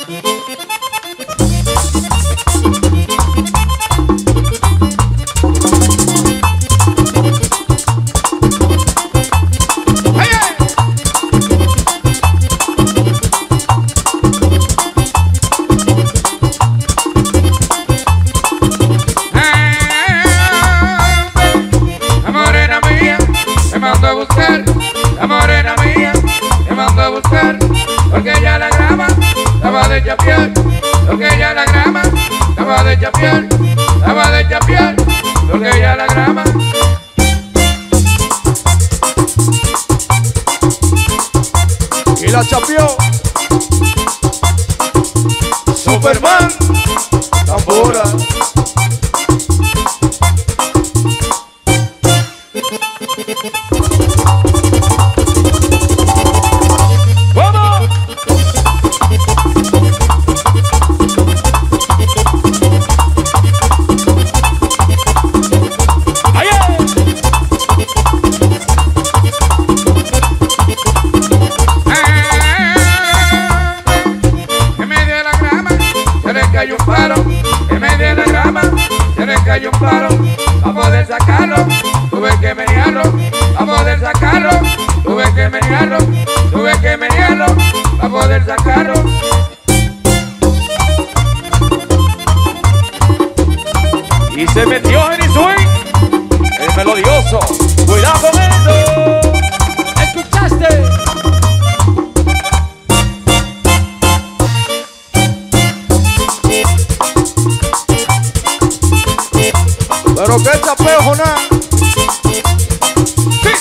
La morena mía me mandó a buscar, porque ya la grama estaba de chapear, porque ya la grama estaba de chapear, estaba de chapear, porque ya la grama. Y la chapeó Superman Tambora. Cayó un palo, en medio de la grama, se le cayó un palo, a poder sacarlo, tuve que menearlo, a poder sacarlo, tuve que menearlo, tuve que menearlo, a poder sacarlo. Y se metió en el swing, el melodioso, cuidado con esto. ¿Escuchaste? Pero que chapeo, Joná. Sí.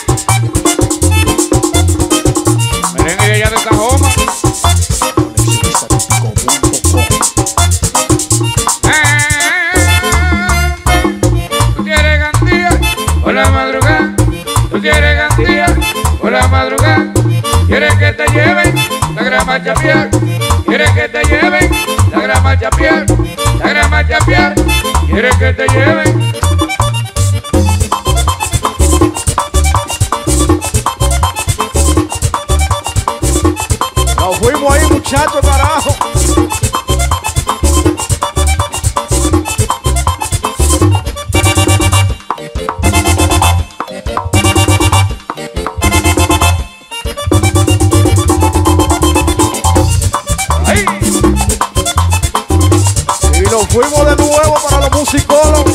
Merengue de allá de Cajoma. Tú quieres gandía por la madrugada. Tú quieres gandía por la madrugada. Quieres que te lleven la grama a chapear. Quieres que te lleven la grama a chapear. La grama a chapear. Quieres que te lleven. Nos fuimos ahí, muchachos, carajo. Ahí. Y nos fuimos de nuevo para los musicólogos.